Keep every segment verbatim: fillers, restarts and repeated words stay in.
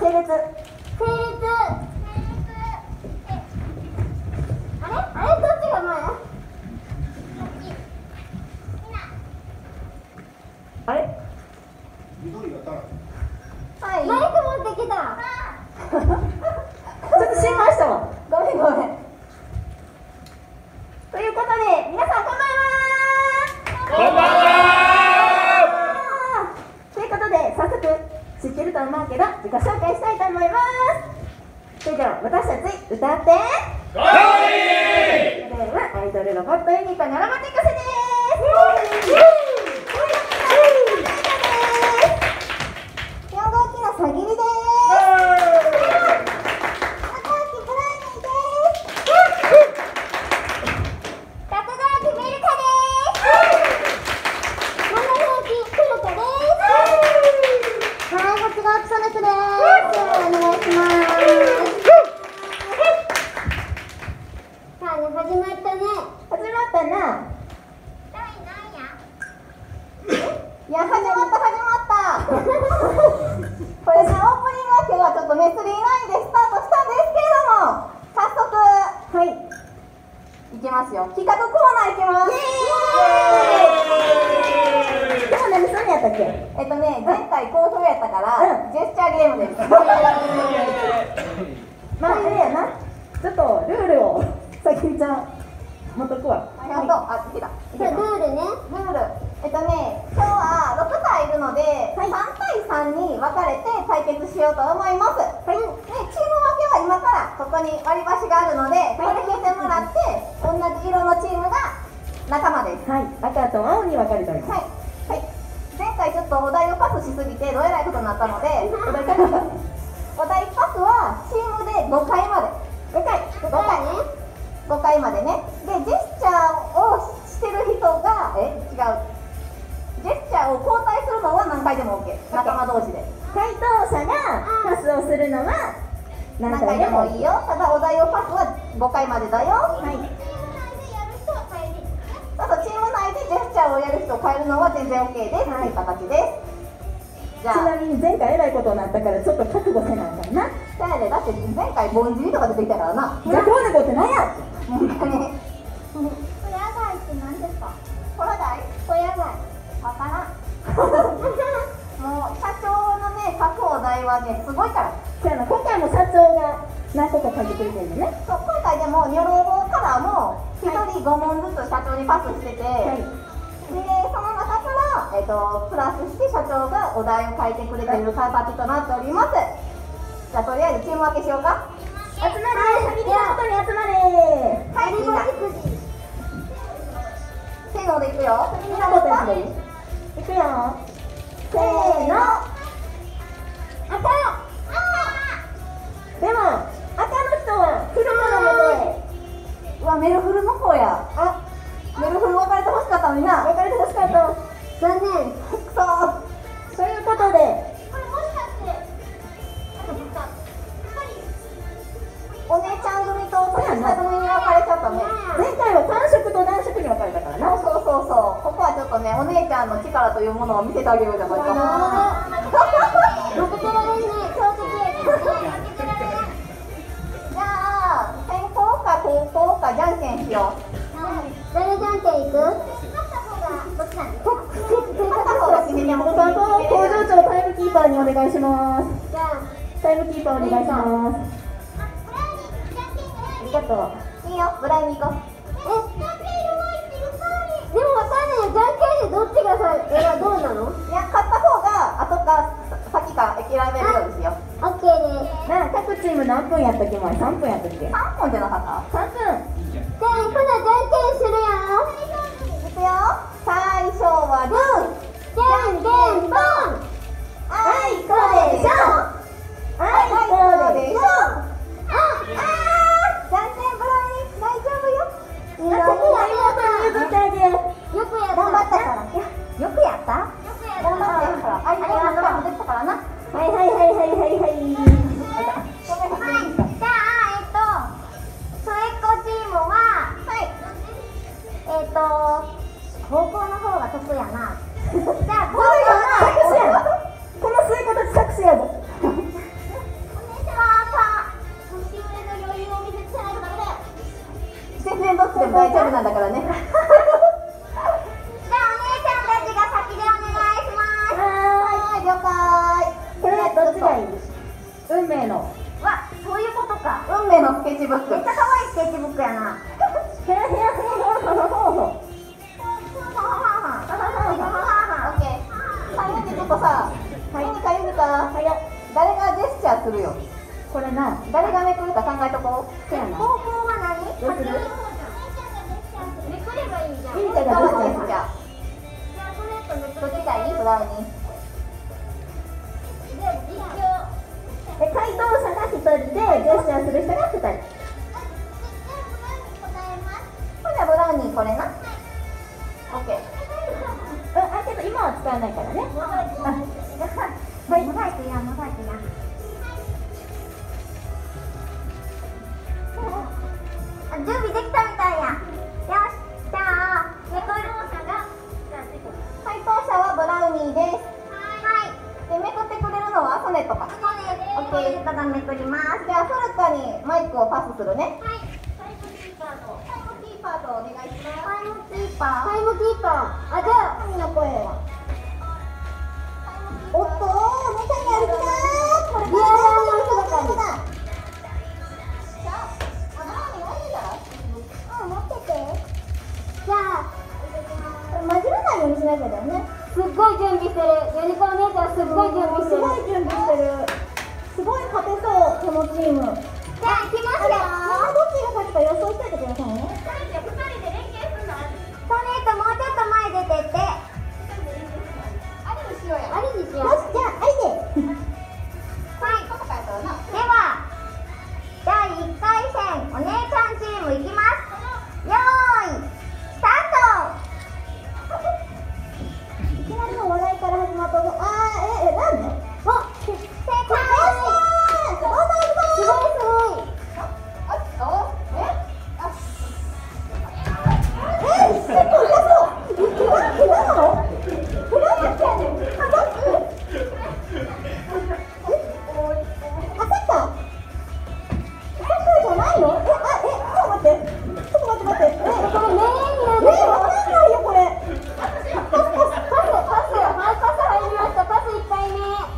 整列。整列。あれ？あれ？どっちが前？あれ？緑がたら。はい。マイク持ってきた。ちょっと心配したわ。ごめんごめん。ということで、皆さんこんばんは。こんばんは。ということで、早速知ってると思うけど自己紹介したいと思います。それでは私たち歌ってゴーリー。それではアイドルロボットユニットのロボティクスです。よん号機のさぎりです。いや、始まった始まったこれね、オープニングは今日はちょっとね、スリーナインでスタートしたんですけれども、早速、はい、いきますよ。企画コーナーいきます。イエーイ。今日何するんやったっけ？えっとね、前回好評やったから、うん、ジェスチャーゲームです。まあ、あれやな、ちょっとルールをさきみちゃん持っとくわ。ありがとう。あ、来た。ルールね。ルール。えっとね、今日はろくたいいるので、はい、さんたいさんに分かれて対決しようと思います。はい、ね、チーム分けは今からここに割り箸があるので、これ引いてもらって、同じ色のチームが仲間です。はい、赤と青に分かれております。はい、はい、前回ちょっとお題をパスしすぎてどえらいことになったので、お題パスお題パスはチームでごかいまで。ごかい。ごかいね。ごかいまでね。で、ジェスチャーをしてる人が、え、違う。ジェスチャーを交代するのは何回でも OK。仲間同士で。回答者がパスをするのは何回でもいいよ。ただお題をパスはごかいまでだよ。はい。そうそう、チーム内でジェスチャーをやる人を変えるのは全然 OK です。はい、という形です。じゃあ、ちなみに前回えらいことになったからちょっと覚悟せなあかんな。そうやで、だって前回ボンジリとか出てきたからな。じゃあ今日のこと何や。本当に。ホヤ貝って何ですか？ホヤ貝？ホヤ貝。わからん。もう社長のね、書くお題はね、すごいから。そうやな、今回も社長が何個か書いてくれてるのね。そう、今回でもニョロボからもひとりごもんずつ社長にパスしてて、はい、でその中から、えー、とプラスして社長がお題を書いてくれている形となっております。じゃあとりあえずチーム分けしようか。集まれ、先にの外に集まれ。はい、みんなせーのでいくよ。みんな持ったいくよ。せーの。赤。でも赤の人は黒の元へ。うわ、メルフルの方や。あ、メルフル分かれてほしかったのにな。分かれてほしかった。残念。くそー。ということで、これもしかしてお姉ちゃん組と年下組に分かれちゃったね。前回は単色と男色に分かれたからな。そうそうそうそう。ここはちょっとね、お姉ちゃんの力というものを見せてあげようじゃないかな。負けてられんね、強敵やね。じゃあ、先攻か後攻かじゃんけんしよう。誰じゃんけんいく？どっちなんですか？片方が締めに持って工場長タイムキーパーにお願いします。じゃあ、タイムキーパーお願いします。ありがとう。いいよ、ブライに行こう。え、でもわかんないよ、じゃんけんでどっちがさ、えらどうなの？いや、勝った方が後か先か選べるようですよ。オッケーです。なあ、各チーム何分やったっけ？前さんぷんやったっけ？さんぷんじゃなかった？さんぷん。じゃあ行くの、じゃんけんするよ。いくよ。最初はグー、じゃんけんぽん。あいこでしょ。あいこでしょ。あ、あ。じゃんけんブラウニー大丈夫よ。ここは妹に譲ってあげよう。よくやった。頑張ったから。よくやった？頑張ってるから。あいこの中も出てたからな。はいはいはいはいはいはい。はい。じゃあえっと末っ子チームは、はい。えっと高校の方が得やな。じゃあ高校のこの末っ子たち作詞やぞ。 とさ、何か言うか、誰がジェスチャーするよ。これな、誰がめくるか考えとこう。そうやな。方法は何？どうする？めくればいいじゃん。いいじゃん、ジェスチャー。じゃあこれとめくりたい？ブラウニー。で、一応。で、回答者が一人で、ジェスチャーする人が二人。ほな、ブラウニーこれな。オッケー。あ、けど今は使わないからね。はい。モザイクや、モザイクや。準備できたみたいや。よし、じゃあ、めくる。回答者はブラウニーです。はい。で、めくってくれるのはソネットか。ソネット。オッケー、ただめくります。じゃあ、フルカにマイクをパスするね。はい。タイムキーパーと。タイムキーパーとお願いします。タイムキーパー。タイムキーパー。あ、じゃあ、神の声は。おっとー、中にあるかー。これ、いやー、これだ。じゃあ、混じらないようにしなきゃだよね。すっごい準備してる。ユニコーン姉ちゃんすっごい準備してる。すごい準備してる。すごい勝てそう、このチーム。じゃあ、行きますよ。どっちが勝つか予想しといてくださいね。ふたりで連携するのある。ソネットもうちょっと前出てって。ありにしようや。ありにしよう。よし、じゃあ、ありで。はい。では、だいいっかい戦、お姉ちゃんチームいきます。よーい、スタート。いきなりの笑いから始まったぞ。あー、え、え、なんで？あ、正解。すごいすごい。あ、あ、え、あ、え、結構痛そう。怪我、怪我なの？怪我やってんの？あ、どっち？あ、サッカー？サッカーじゃないの？え、あ、え、ちょっと待って。ちょっと待って待って。え、これメインなんだよ。わかんないよこれ。パスパスパスパスはいパス入りました。パス一回目。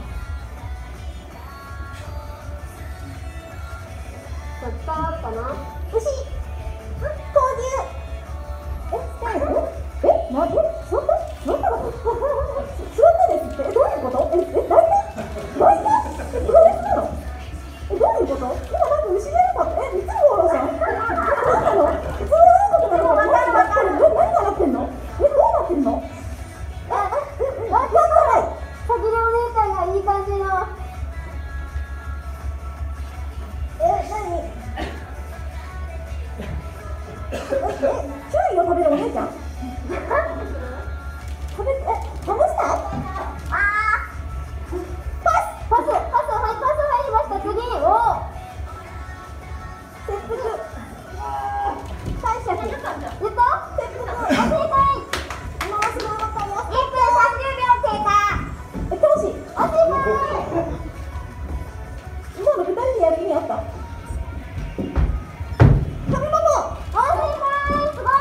そっかかな。牛。投入。え、スタイル？え、な、え、座った？座ったの？座ったですって。え、どういうこと？え、え、抱いた？抱いた？え、どういうの？え、どういうこと？今なんか牛がいなかった。え、いつもおろさん？え、なんなの？え、それはどういうことなの？何がなってるの？え、何がなってんの？え、どうなってんの？あ、あ、え、え、わかんない。さきねお姉ちゃんがいい感じの。え、何？え、え、注意を食べるお姉ちゃん？食べ、え、試したい？あー。パスパスパス、はい、パス入りました。次、お切腹。感謝。言った？切腹。あ、正解。今はすごい分かります。いっぷんさんじゅうびょう経過。え、教師。あ、正解。今のふたりでやる意味あった？食べ物。あ、正解。すごい。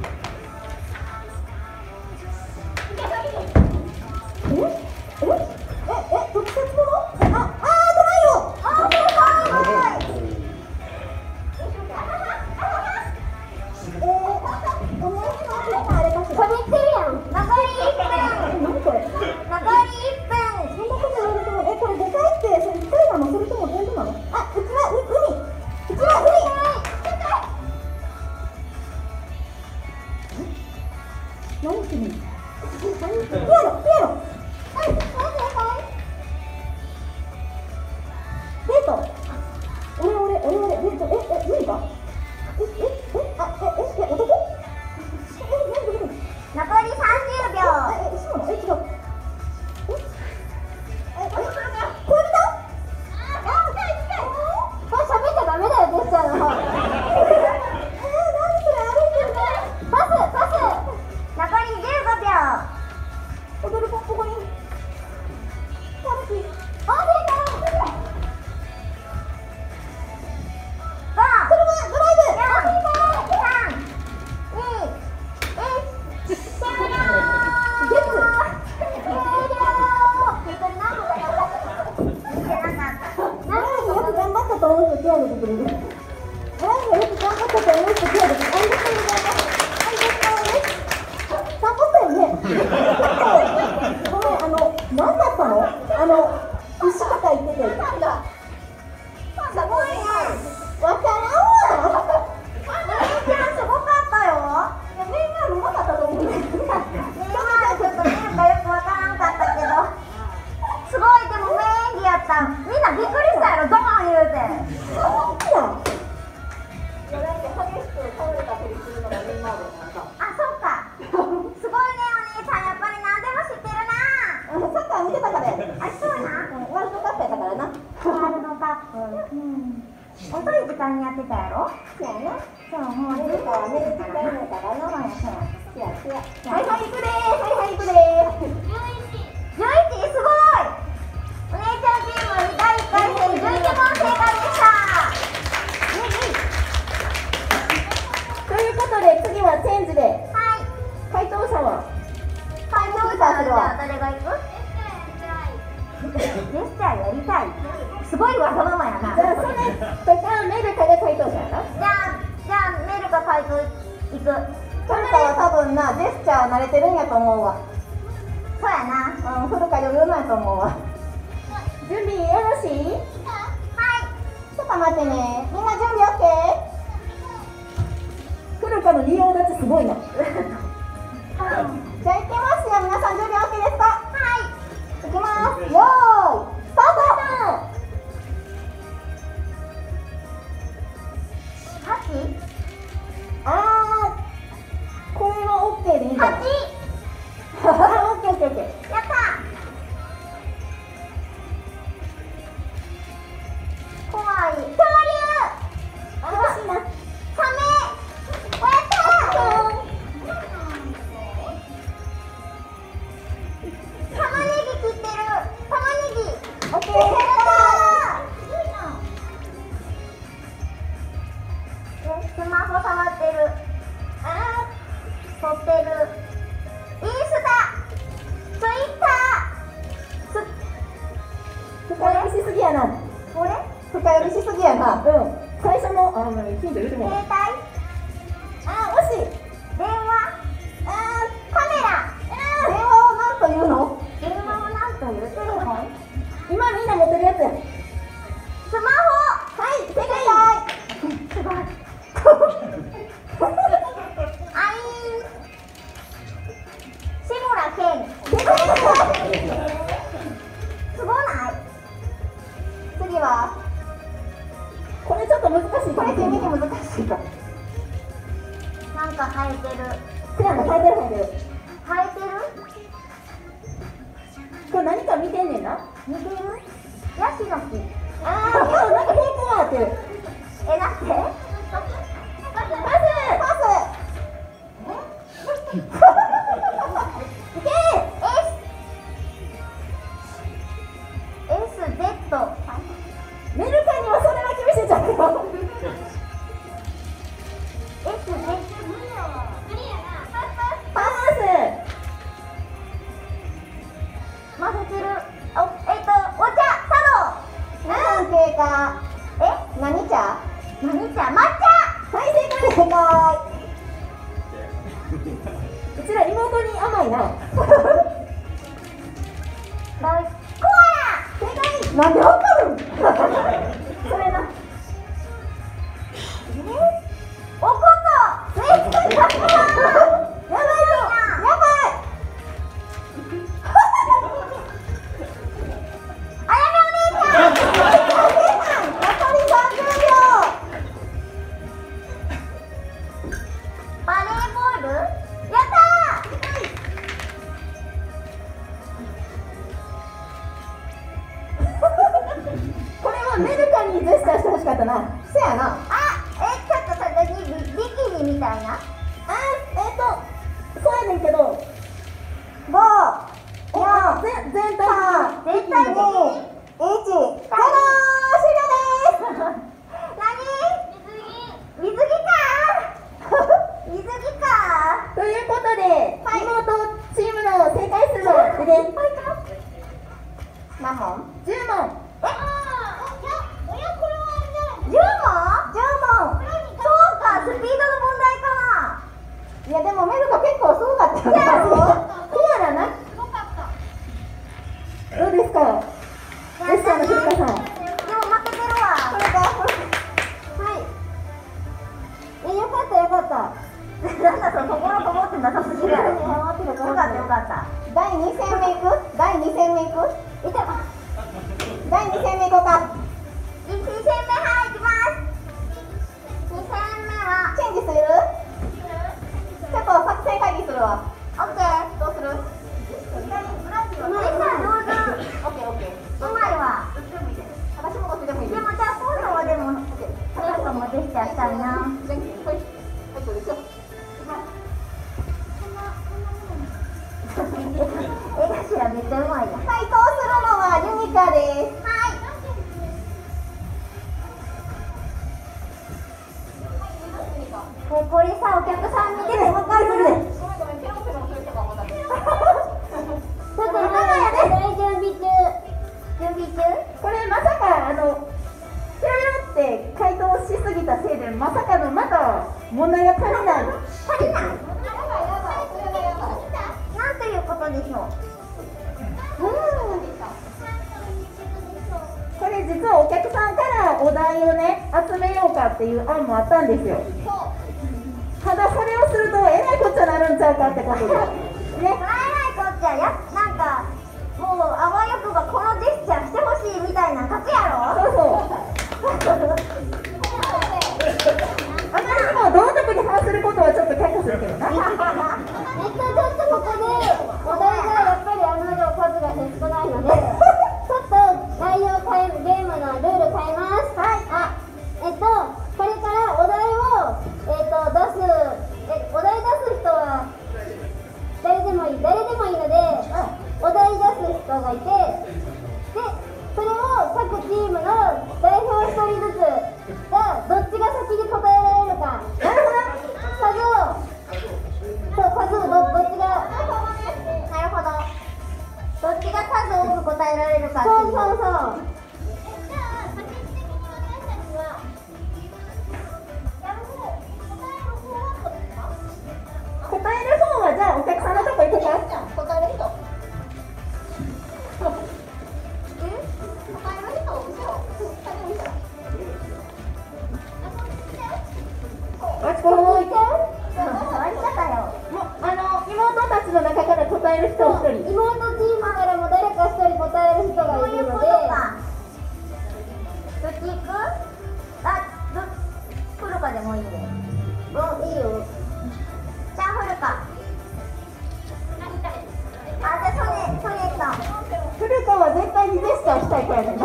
え？え？え？え？特設もの？あ、あー、トライを。あー、正解。えー、お姉さんはあれかしら。これってるやん。残りいっぷん。え、何これ？残りいっぷん。そんなこと言われても、え、これでかいって、それいっかいなの？それとも全部なの？あ、うちは海。うちは海。何するの？ピアノ、ピアノ。はい、正解。デート。俺俺俺俺デート。え、え、何か？え、え、え、あ、え、え、え、男？え、何何？残りさんじゅうびょう。え、え、そうなの？え、違う。え、え、え、恋人？あ、近い近い。これ喋っちゃダメだよ、ジェスチャーの方。え、何それ歩いてるね。パスパス。残りじゅうごびょう。踊るポンポコリン。タヌキ。あ、正解。ご、車、ドライブ。よん、さん、に、いち、終了。ゲッツ。終了。これ何個かやった？見てなかった。何よく頑張ったと思う人手を挙げてくれる。何がよく頑張ったと思う人手を挙げてくれる。ありがとうございます。ありがとうございます。頑張ったよね。ごめん、あの、なんだあの牛とか言ってて。なんだ。すごいね。わからんわ。ちゃんすごかったよ。いや、メンバーうまかったと思うね。メンバーちょっと見るかよくわからんかったけど。すごい、でも名演技やった。みんなびっくりしたやろ、ドーン言うて。そうや。いや、だって激しく倒れたふりするのがメンバーでなんか。あ、そうか。すごいね、お兄さん、やっぱり何でも知ってるな。サッカー見てたからや。あ、そうな。ワールドカップやったからな。ワールドカップ。うん。遅い時間にやってたやろ。そうやな。そう、もう寝るから寝る時間やからな。そうやそうや。そうやそうや。はいはい行くでー。はいはい行くでー。じゅういち。じゅういち、すごい。お姉ちゃんチームだいいっかい戦じゅういち問正解でした。ということで次はチェンジで。はい。回答者は。回答者はじゃあ誰が行く？ジェスチャーやりたい。すごいわがままやな。じゃあそれとかメルカが回答者やな。じゃあじゃあメルカ回答いく。トルカは多分なジェスチャー慣れてるんやと思うわ。そうやな。うん、フルカ余裕なんやと思うわ。準備よろしい？はい。ちょっと待ってね。みんな準備 オーケー？ フルカの利用立ちすごいな。じゃあ行きますよ。皆さん準備 オーケー ですか？はい。行きます。よーいスタート。あー、これは オーケー でいいんじゃない？はち。オッケーオッケーオッケー。やった。怖い。恐竜。あ、欲しいな。サメ。お、やった。玉ねぎ切ってる。玉ねぎ。オッケー。やったー。スマホ触ってる。あー、撮ってる。インスタ、ツイッター。深読みしすぎやな。これ？深読みしすぎやな。うん。最初のあ、もうヒント言うても。携帯？あー、惜しい。電話？あー、カメラ。電話を何というの？電話を何という？テレフォン？今みんな持ってるやつや。スマホ。はい、正解。すごい。あいー。志村けん。すごない？次はこれちょっと難しい。これ地味に難しいか。なんか生えてる。そうやな、生えてる生えてる。生えてる？これ何か見てんねんな。見てる？ヤシの木。あー、今日なんか平行があってる。え、なんて？パス。パス。パス。いけー。 エス ゼット。 メルカにはそれは厳しいじゃん。エス ゼット。 パス。混ぜてる。お、えっとお茶、茶道。何分経過？え、何茶？何茶？抹茶。はい、正解。正解。うちら妹に甘いな。コアラ。正解。なんでわかるん？それな。おこと。正解。やばいぞ。やばい。あやめお姉ちゃん。残りさんじゅうびょう。バレーボール。やったー。これはメルカにジェスチャーしてほしかったな。せやな。あ、え、ちょっとそれビビキニみたいな。あ、えっとそうやねんけど。ご、よん、全全体全体にいち、ゼロ。終了です。何？水着か。水着か。ということで、はい、妹チームの正解数はででん。何問？じゅう問。え？じゅう問？じゅう問。そうか、スピードの問題かな。いやでもメルカ結構すごかったよね。コアラな。どうですか？ の古川さん。でも負けてるわ。これか。はい。え、よかったよかった。なんだその心こもってなさすぎるやろ。よかったよかった。だいに戦目いく？だいに戦目いく？いた。だいに戦目いこうか。いち戦目はい、いきます。に戦目はチェンジする？ちょっと作戦会議するわ。オッケー。どうする？うまいさ、上手。オッケーオッケー。うまいわ。私もどっちでもいい。でもじゃあ今度はでも高橋さんもジェスチャーしたいな。じゃんけん。はい。はい、そうですよ。え頭めっちゃうまいや。回答するのはユニカです。はい。え、これさ、お客さん見ててわかる？ごめんごめん、ペロペロする人が思った。ちょっとまだやね。大準備中。準備中？これまさかあのペロペロって回答しすぎたせいでまさかのまだ問題が足りない。足りない？なんということでしょう。うん。これ実はお客さんからお題をね集めようかっていう案もあったんですよ。ただそれをするとえらいこっちゃなるんちゃうかってことで。ね。えらいこっちゃやなんかもうあわよくばこのジェスチャーしてほしいみたいな書くやろ。そうそう。あまりにも道徳に反することはちょっと却下するけどな。えっとちょっとここでお題がやっぱりあの量数が少ないのでちょっと内容変えゲームのルール変えます。はい。あ、えっとこれからお題をえっと出すえお題出す人は誰でもいい誰でもいいので、お題出す人がいてでそれを各チームの代表ひとりずつがどっちが先に答えられるか。なるほど。数をそう数を ど, どっちがなるほどどっちが数多く答えられるかっていう。そうそうそう。答える方はじゃあお客さんのとこ行こうか。答える人あちこの置いてあの妹たちの中から答える人を一人、妹チームからも誰か一人答える人がいるので、どっち行く？あ、どフルカでもいいね。うん、いいよ。じゃあフルカ。あ、じゃあソネ、ソネット。フルカは絶対にジェスチャーしたい子やねんな。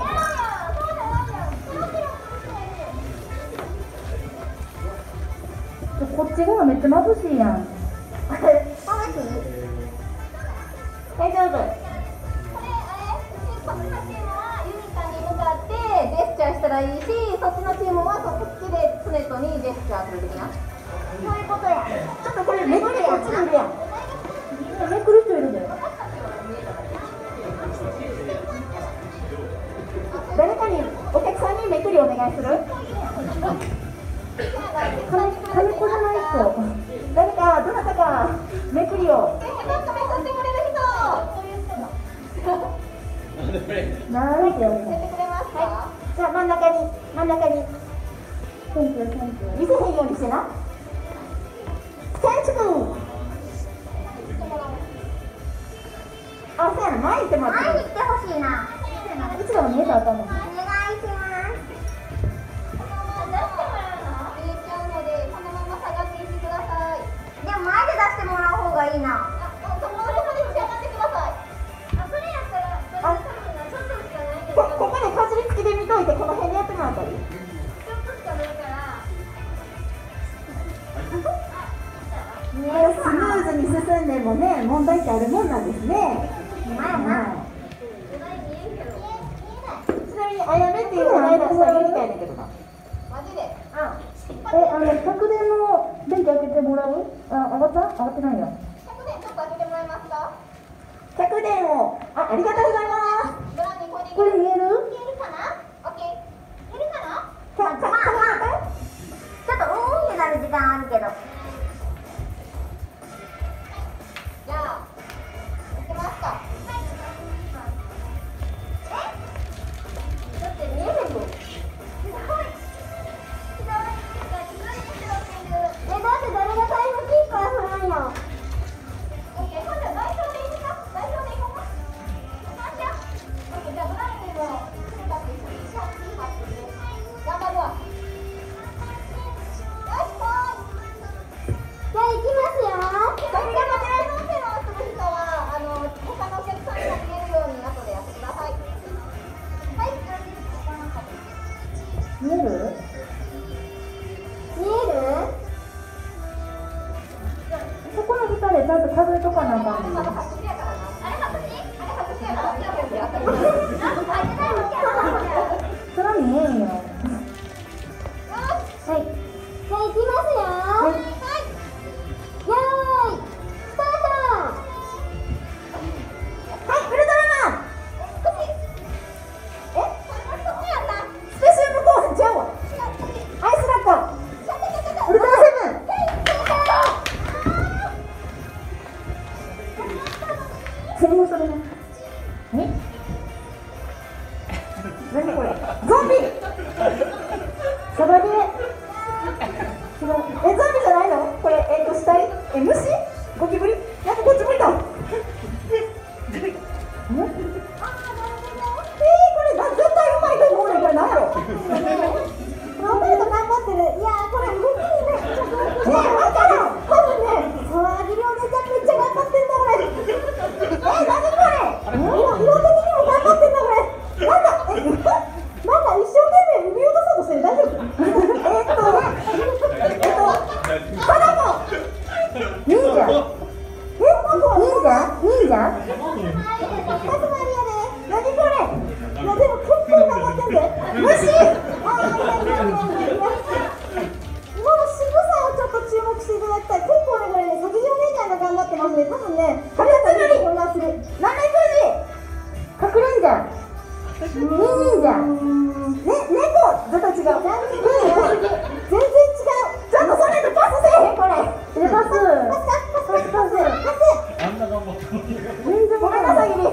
こっち側めっちゃ眩しいやん。眩しい？大丈夫。これあれ、こっちのチームはユニカに向かってジェスチャーしたらいいし、そっちのチームはそっちでスネットにジェスチャーする的な。そういうことや。ちょっとこれめくりこっちにいるやん。めくる人いるんだよ。誰かにお客さんにめくりお願いする？金子じゃない人、誰かどなたかめくりを。え、ちょっとめくってくれる人。なんてよね。はい。じゃあ真ん中に真ん中に。見せへんようにしてな。ケンチ君。あ、そうやな、前行ってもらって。前に来てほしいな。いつでも見えたらあかんの。お願いします。でも前で出してもらう方がいいな。こ, ここでかじりつきで見といてこの辺でやってもらったり。ね、スムーズに進んでもね問題ってあるもんなんですね。ちなみにあやめっていうお題出したらみたいだけどな。マジで？うん。え、あの客電の電気開けてもらう？あ、上がった？上がってないや。客電ちょっと開けてもらえますか？客電を、あ、ありがとうございます。これ見える？見えるかな？オッケー。見えるかな？まあまあ、ちょっとうんってなる時間あるけど。じゃあ、いきますか。え？ 何これ？ゾンビ。サバゲー。違う。え、ゾンビじゃないの？これ、えっと、死体？え、虫？ゴキブリ？なんかこっち向いた。えー、これ、な、絶対うまいと思うねん。これ、なんやろ？頑張ると頑張ってる。いやー、これ、動きにね、ちょっと。ね、わからん。多分ね、沢木亮めちゃめちゃ頑張ってんだ、これ。え、なにこれ？色、色的にも頑張ってんだ、これ。なんだ、え、なんか一生懸命産み落とそうとしてる。大丈夫？えっと、えっと、花子。忍者。え、忍者？忍者？何これ？いやでも結構頑張ってんで。虫。あ、いやいやいやいやいや。もう仕草をちょっと注目していただきたい。結構ねこれね、先上姉ちゃんが頑張ってますね。多分ね、これやったら混乱する。何年くじ？かくれんじゃん。忍者。ね、猫。絶対違う。全然違う。ちょっとそれでパスせえへんこれ。え、パス。パスパスパスパス。あんな頑張ってる。全然ごめんなさいギリ。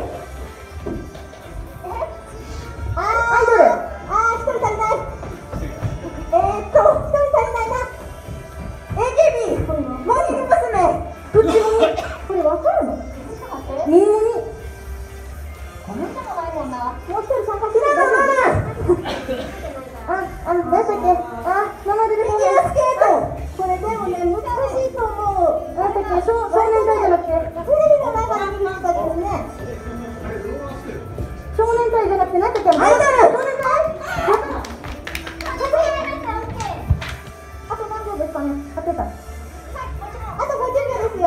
あー、アイドル。あー、一人足りない。えーっと、一人足りないな。エーケービー。モーニング娘。プッチモニ。これわかるの？えー。これもないもんな。もう一人参加してる。あ、あの、何だっけ？あ、名前出てこない。フィギュアスケート。これでもね、難しいと思う。なんだっけ？少年隊じゃなくて。テレビの中で見る人たちですね。少年隊じゃなくて何だっけ？アイドル。少年隊？あと何秒ですかね？当てた。あとごじゅうびょうですよ。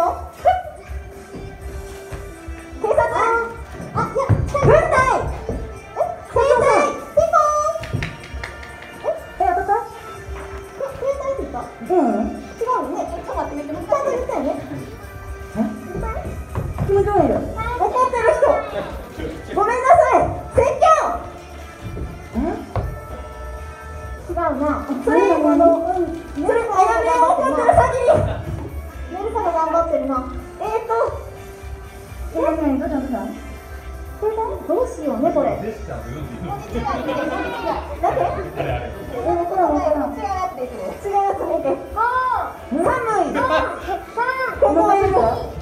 警察。あ、いや、軍隊。え、兵隊。ピンポーン。え、え、当たった？兵隊って言った？うん。違うよね。ちょっと待って、めっちゃ言ったよね。え？気持ち悪いよ。怒ってる人。ごめんなさい。説教。え？違うな。それ、あの、うん。それ、あやめを怒ってる先に。メルサが頑張ってるな。えーっと。え、なになに、どうしたどうした？どうしようね、これ。だって？え、わからんわからん。違うやつでいく。違うやつでいく。あー。寒い。ここいる。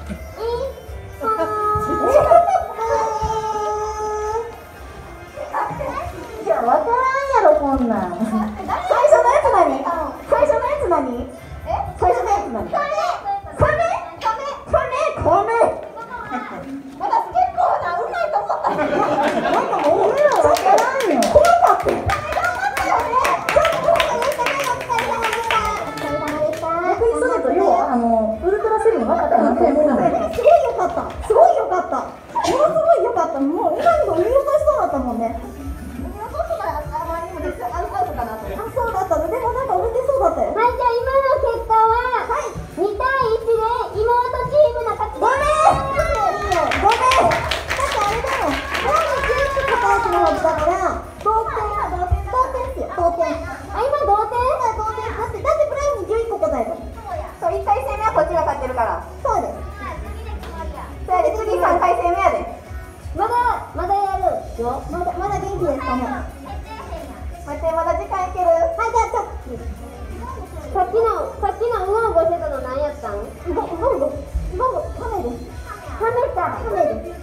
いや、わからんやろ、こんなん。最初のやつ何？最初のやつ何？え？最初のやつ何？カメ？カメ？カメ？カメ？私結構な、うまいと思った。なんかもう、俺らわからんよ。怖かった。逆にそれと要は、あの、ウルトラセブン分かったなと思う。すごいよかった。すごいよかった。ものすごいよかった。もう今にも見落としそうだったもんね。見落とすのはあまりにも実はアウトかなと。あ、そうだったの。でもなんか浮いてそうだったよ。 はい、じゃあ今の結果は、はい、にたいいちで妹チームの勝ちです。 ごめん。いいよ。ごめん。だってあれだもん。なんで全部片足のはずだから、同点。同点ですよ。同点。 あ、今同点？ 今同点。だってだってプライムにじゅういっこ答えた。そう、いっかい戦目はこっちが勝ってるから。そうです。それで次さんかい戦目やで。 まだまだやるよ。 まだまだ元気ですかね。待って、まだ時間いける。はい、じゃあちょっと。 さっきのさっきのうごうごしてたの何やったん？ うごうごうごうごカメです。 カメか。 カメです。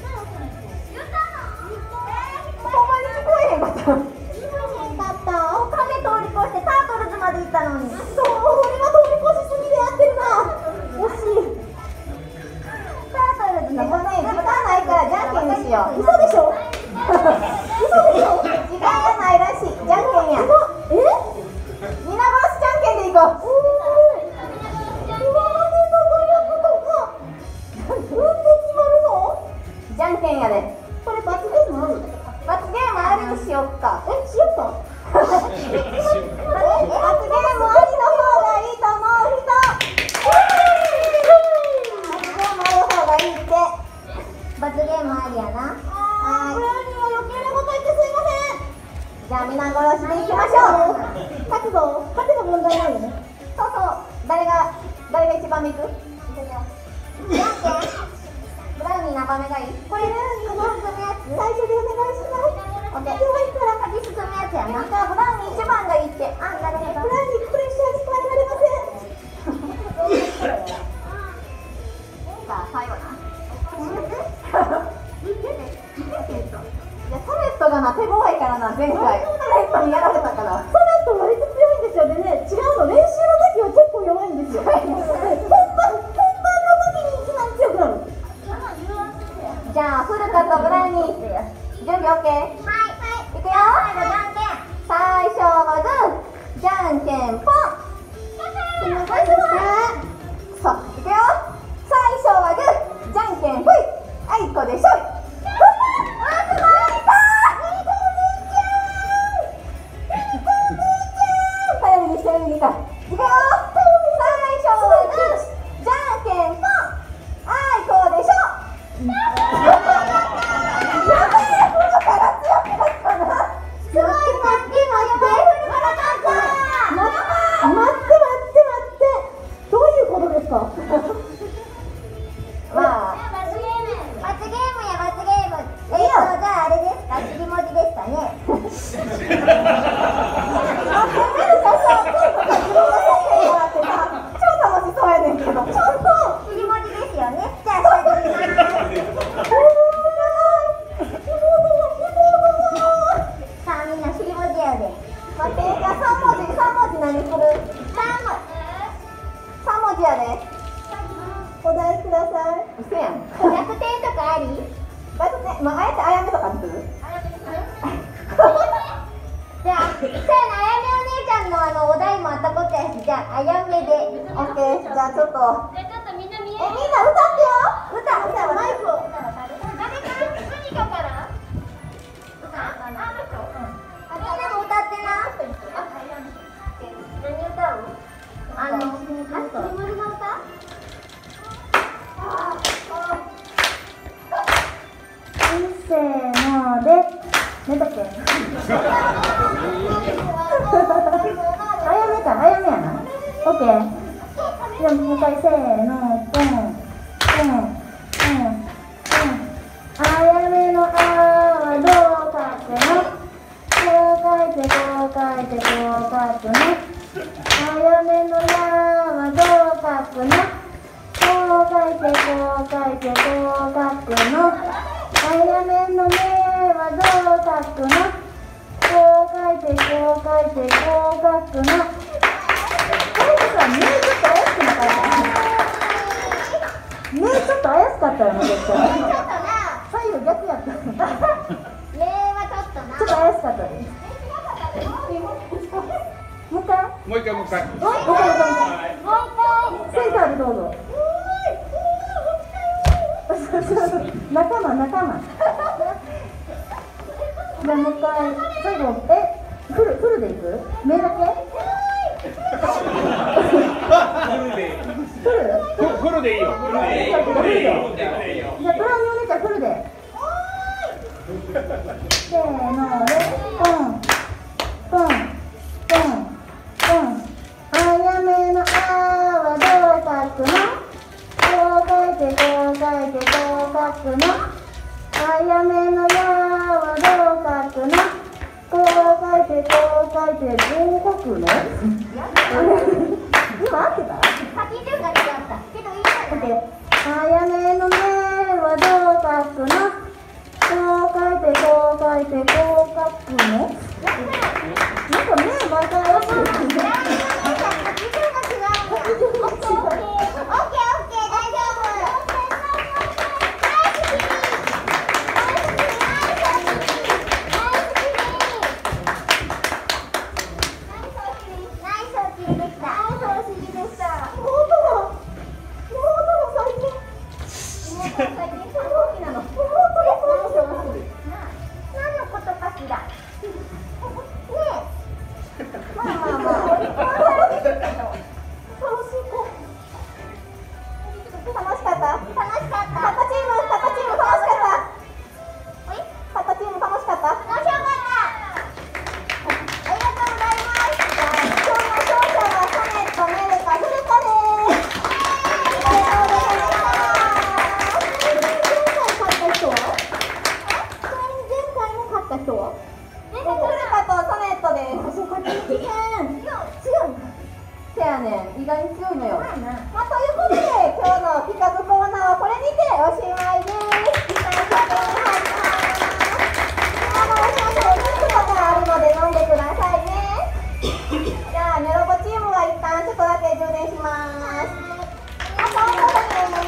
ほんまに聞こえへんかった。聞こえへんかった。カメ通り越してタートルズまで行ったのに。そう、俺は通り越しすぎでやってるな。惜しい。タートルズのね、時間ないからじゃんけんにしよう。嘘でしょ？嘘でしょ？時間がないらしい。じゃんけんや。え？皆殺しじゃんけんでいこう。じゃんけんやで。これ罰ゲームある？罰ゲームありにしよっか。え、しよっか？罰ゲームありの方がいいと思う人。罰ゲームある方がいいって。 罰ゲームありやな。 はい。これには余計なこと言ってすいません。じゃあ皆殺しでいきましょう。勝つぞ。勝てば問題ないよね。そうそう。誰が誰が一番目いく？じゃんけん。ブラウニー何番目がいい？これブラウニーの組むやつ。最緒でお願いします。オッケー。弱いから先進むやつやな。ブラウンに一番がいいって。あ、なるほど。ブラウンにプレッシャーに変えられません。さあ、最後な。いや、ソレットがな、手強いからな、前回。ソレットにやられたから。ソレット割と強いんですよ。でね、違うの、練習の時は結構弱いんですよ。本番、本番の時に一番強くなる。じゃあ、フルカとブラウニー。準備 OK？ はい、はい。いくよ。最初はグー、じゃんけんぽん。そう、いくよ。最初はグー、じゃんけんぽい。あいこでしょい。いくよ。最初はグー、じゃんけんぽん。あいこでしょ。やばい、フルから強くなったな。すごい、待って待って、待って待って待って、どういうことですか。まあ罰ゲームや罰ゲーム。えっと、じゃああれですか、尻文字ですかね。お題ください。嘘やん。逆転とかあり？逆転、まあ、あえてあやめとかにする？じゃあ、そうやな、あやめお姉ちゃんのあのお題もあったことやし、じゃあ、あやめで。オッケー、じゃあちょっと。じゃあちょっとみんな見える？え、みんな歌ってよ。歌、歌、マイクを。誰か、何かから？歌？あ、みんなも歌ってな。何歌う？あの、ラスト。リモルの歌？せーので、寝とけ。あやめか、あやめやな。オッケー。じゃあもう一回せーの、ポン、ポン、ポン、ポン。あやめのあはどう書くの？こう書いて、こう書いて、こう書くの。あやめのやはどう書くの？こう書いて、こう書いて、こう書くの。あやめの目はどう書くの？こう書いて、こう書いて、こう書くの。これさ、目ちょっと怪しくなかった？目ちょっと怪しかったよね、絶対。左右逆やった。目はちょっとな。ちょっと怪しかったです。もう一回？ もう一回、もう一回。 もう一回、もう一回。センターでどうぞ。仲間、仲間。じゃあもう一回、最後、え、フル、フルでいく？目だけ？フル？ フルでいいよ。フルでいいよ。フルでいいよ。 じゃあ、ブラウンにお姉ちゃんフルで。せーので、ポン、ポン、ポン、ポン。あやめのあはどう書くの？こう書いて、こう書いて、こう書くの。あやめのやはどう書くの？こう書いて、こう書いて、こう書くの？今合ってた？先中が違った。けどいいかな。あやめの目はどう書くの？こう書いて、こう書いて、こう書くの？なんか目毎回合わせてる。まあまあまあ。 人はフルカとソネットです。そう、こっち強いせやねん、意外に強いのよ。まあ、ということで今日の企画コーナーはこれにておしまいです。あの、水とかあるので飲んでくださいね。じゃあ、ニョロコチームは一旦ちょっとだけ充電します。あと、あと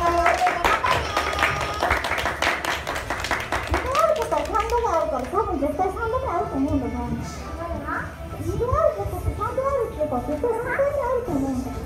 サンドがあるから多分絶対サンドがあると思うんだな。水があることとサンドがあるっていうか絶対サンドにあると思うんだ。